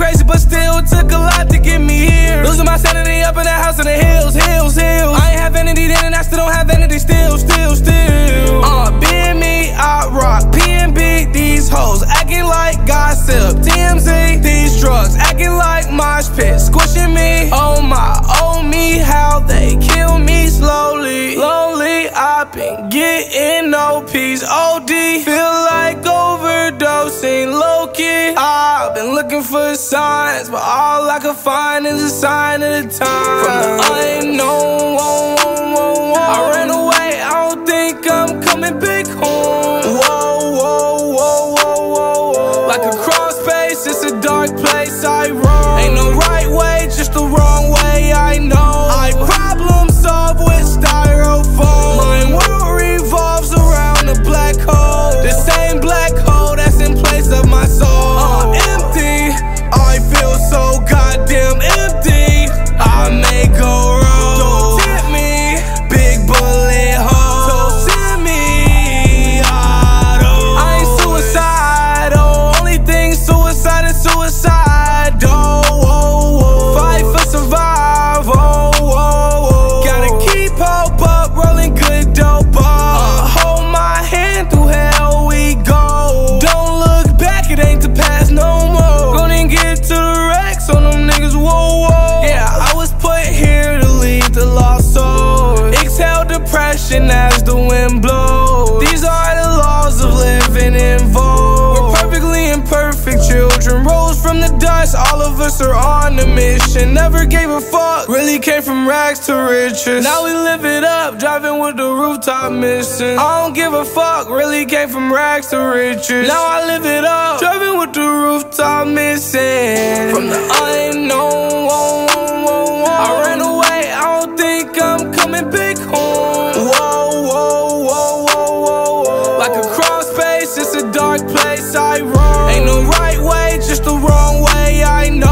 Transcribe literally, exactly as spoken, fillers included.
crazy, but still it took a lot to get me here. Losing my sanity up in that house in the hills, hills, hills. I ain't have vanity then and I still don't have vanity still, still, still. Uh, being me, I rock P N B, these hoes acting like gossip. T M Z, these drugs acting like mosh pit, squishing me. Oh my, oh me, how they kill me slowly. Lonely, I've been getting no peace. O D, feel like overdosing, low-key. I've been looking for signs, but all I could find is a sign of the time. From the unknown, whoa, whoa, whoa, whoa. I ran away, I don't think I'm coming back home. Whoa, whoa, whoa, whoa, whoa, whoa. Like a cross space, it's a dark place I roam. Ain't no right way, just the wrong way, I know. I problem solve with styrofoam. My world revolves around a black hole, the same black hole that's in place of my soul. Uh, empty, I feel so goddamn empty. I may go wrong, don't tempt me, big bullet hole. So send me auto. I ain't suicidal, only thing suicide is suicide. Oh, oh, oh. Fight for survival. Oh, oh, oh. Gotta keep hope up, rolling good dope up. Uh, hold my hand through hell we go. Don't look back, it ain't the past no more. Gonna get to the wrecks on them niggas, whoa, whoa. Yeah, I was put here to lead the lost souls. Exhale depression as the wind blows. These are the laws of living in vogue. We're perfectly imperfect children, rose from the dust. All of us are on a mission. Never gave a fuck, really came from rags to riches. Now we live it up, driving with the rooftop missing. I don't give a fuck, really came from rags to riches. Now I live it up, driving with the rooftop missing. From the unknown, whoa, whoa, whoa, whoa. I ran away, I don't think I'm coming back home. Whoa, whoa, whoa, whoa, whoa, whoa. Like a cross space, it's a dark place I roam. Ain't no right way, just the wrong way, I know.